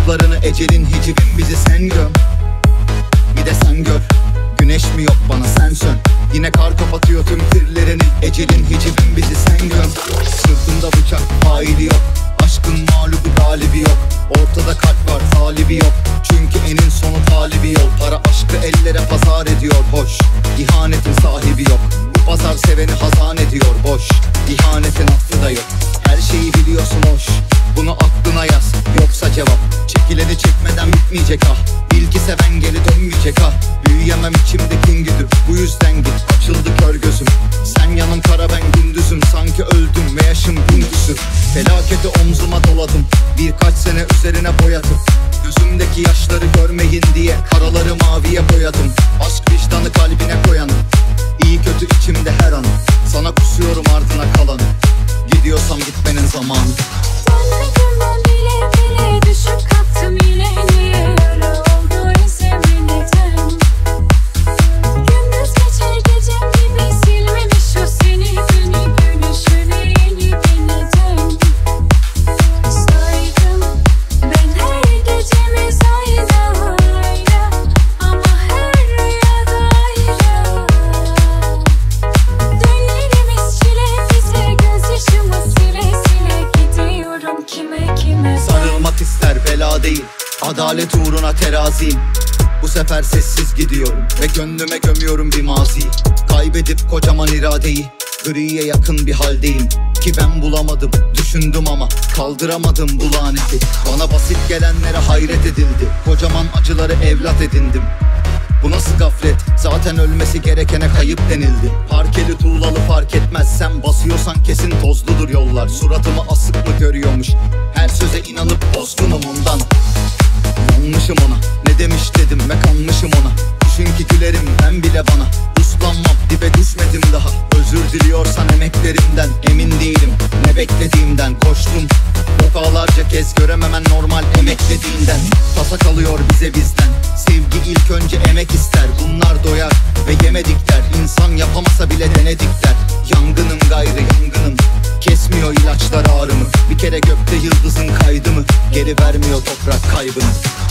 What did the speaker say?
Bulutlarını ecelin hicivin bizi sen gör. Bir de sen gör. Güneş mi yok bana sen sön. Yine kar kapatıyor tüm tirlerini. Ecelin hicivin bizi sen gör. Sırtında bıçak faili yok. Aşkın mağlubu galibi yok. Ortada kalp var talibi yok. Çünkü enin sonu talibi yok. Para aşkı ellere pazar ediyor boş. İhanetin sahibi yok. Bu pazar seveni hazan ediyor boş. İhanetin affı da yok. Her şeyi biliyorsun hoş. Bunu aklına yaz yoksa cevap. Çekileni çekmeden bitmeyecek ah. Bil ki seven geri dönmeyecek ah. Büyüyemem içimdekin güdüm. Bu yüzden git açıldı kör gözüm. Sen yanım kara ben gündüzüm. Sanki öldüm ve yaşım bin küsür. Felaketi omzuma doladım. Birkaç sene üzerine boyadım. Gözümdeki yaşları görmeyin diye karaları maviye boyadım. Aşk vicdanı kalbine koyanım. İyi kötü içimde her an. Sana kusuyorum ardına kalanı. Gidiyorsam gitmenin zamanı. Dönmedim ben bile bile düşüp kalktım yine. Niye öyle oldu ise neden? Gündüz geçer gecem gibi silmemiş o seni beni gülüşüne yeni bir neden. Saydım ben her gecemiz aynı ama her rüyada ayrı. Dönlerimiz çile bize gözyaşımı sile sile gidiyorum kime kime. Sarılmak ister bela değil. Adalet uğruna teraziyim. Bu sefer sessiz gidiyorum ve gönlüme gömüyorum bir maziyi. Kaybedip kocaman iradeyi. Griye yakın bir haldeyim. Ki ben bulamadım, düşündüm ama kaldıramadım bu laneti. Bana basit gelenlere hayret edildi. Kocaman acıları evlat edindim. Bu nasıl gaflet? Zaten ölmesi gerekene kayıp denildi. Parkeli tuğlalı fark etmez. Sen basıyorsan kesin tozludur yollar. Suratımı asık mı görüyormuş? Her söze inanıp bozgunum ondan. Yanmışım ona. Ne demiş dedim ve kanmışım ona. Düşün ki gülerim ben bile bana. Uslanmam dibe düşmedim daha. Özür diliyorsan emeklerimden. Emin değilim ne beklediğimden. Koştum defalarca kez görememen normal emeklediğinden. Tasa kalıyor bize bizden. Sevgi ilk önce emek ister. Bunlar doyar ve yemedik der. İnsan yapamasa bile denedik der. Yangınım gayrı yangınım. Kesmiyor ilaçlar ağrımı. Bir kere gökte yıldızın kaydı mı? Geri vermiyor toprak kaybını.